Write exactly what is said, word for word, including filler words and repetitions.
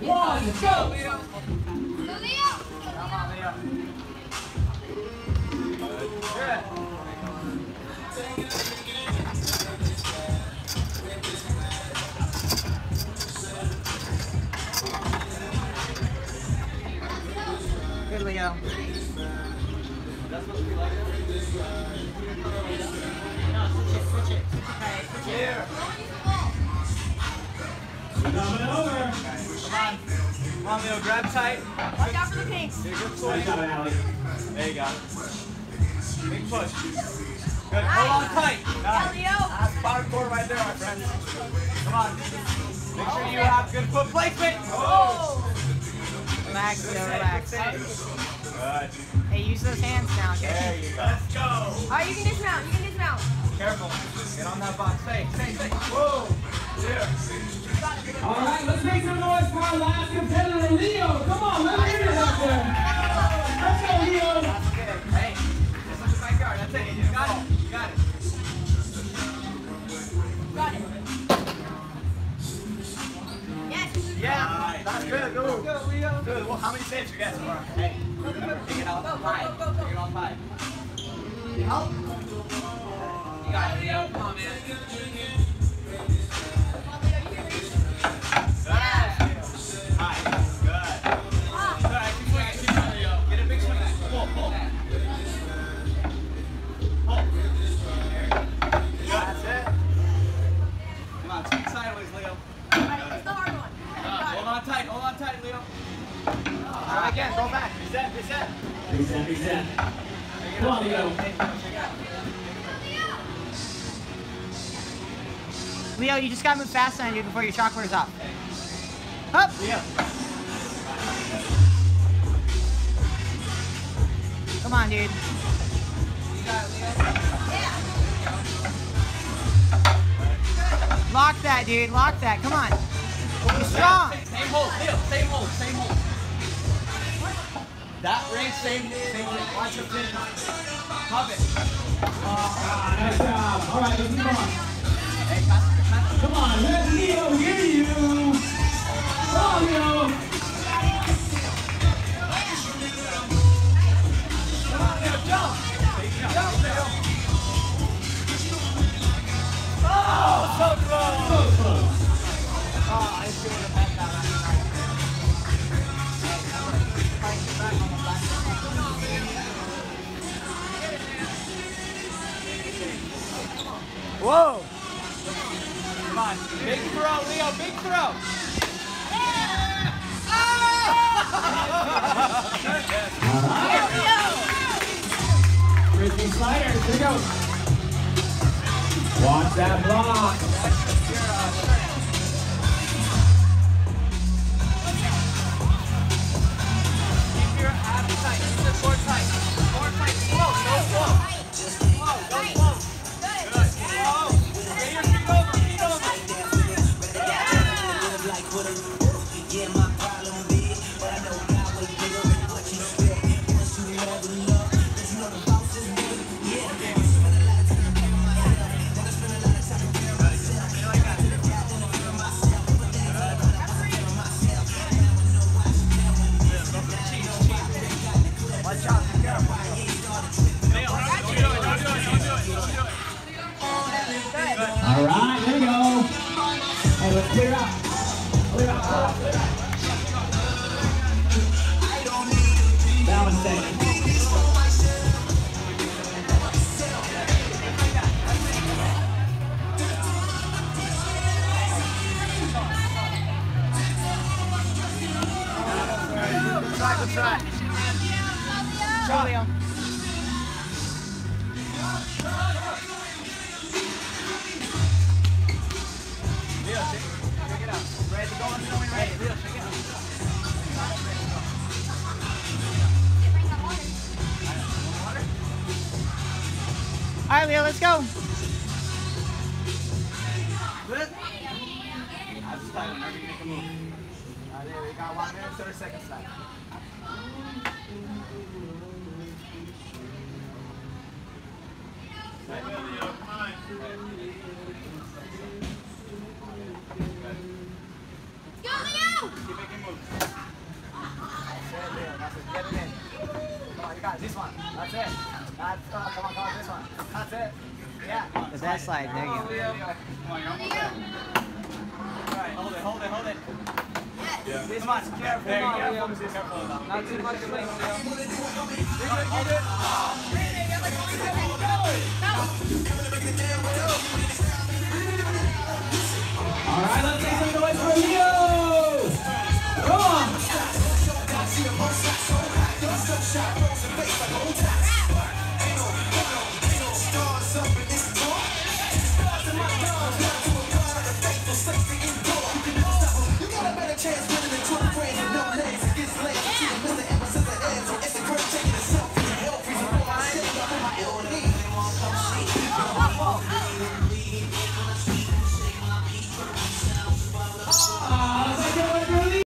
one, go! Leo. Come on, Leo. Good. Good, Leo. That's supposed to be like this. No, switch it, switch it. Okay, switch it. Here. Coming over. Come on. Come on, Leo, grab tight. Watch out for the pinks. Good, good Nice swing. job, Allie. There you go. Big push. Good. Hold on tight. Yeah, Leo. That's bottom four right there, my friend. Come on. Make sure you have good foot placement. Oh! Relax, Leo, relax. Good. Hey, use those hands now, There okay? you go. Let's go. Alright, you can dismount. You can dismount. Careful. Get on that box. Stay, stay, stay. Whoa. Yeah. All right, let's make some noise for our last competitor, Leo. Come on, let's get it out there. Let's go, Leo. That's good. Hey, this is the backyard. That's it. You got it. You got it. Got it. Yes. Yeah. That's good. Go. Go, Leo. Good. Well, how many saves you got so far? Hey, take it out high. Take it off high. Help. You got it, Leo. Come on, man. Again, go back. Reset, reset. Reset, reset. Come on, Leo. Leo, you just gotta move fast on you before your shot wears off. Up! Leo. Come on, dude. You got it, Leo. Lock that, dude. Lock that. Come on. Be strong. Same hold, Leo. Same hold, same hold. That range, same, same range. Watch your finish. Pop it. Ah, nice job. All right, let's move on. Hey, pass it, pass it. Come on, let Leo hear you. Come on, Leo. Come on, Leo, jump. Jump, Leo. Oh, so close. So close. Oh, I should have had that last night. Whoa! Come on, big throw, Leo, big throw! Frisbee sliders, here we go. Watch that block. Keep your abs tight, keep it more tight. More tight, slow, no slow. Slow, don't slow. Good, slow. Get your feet over, feet over. Watch out, be careful. Leo, don't do it, don't do it, don't do it, don't do it. Good. All right, there we go. Hey, let's clear out. Clear out, clear out, clear out. Balance tank. Try, good try. Go, Leo. Leo, check, check it out. Ready to go on the way, ready. Leo, check it out. All right, Leo, let's go. Good. That's the time whenever you make a move. Uh, there we go. One minute, thirty seconds left. Right, Leo, come on. Go, Leo! Keep making moves. That's it, Leo. That's it. Get it in. Come on, you got it. This one. That's it. That's, uh, come on, come on, this one. That's it. Yeah. The best slide. There you go. Leo. Come on, you're almost there. Alright, hold it, hold it, hold it. Yes. This much, careful. There you go. Careful, Leo. Careful enough. Not too much of length, Leo. Hold it. All right, let's make some noise for Leo. Come on. Chance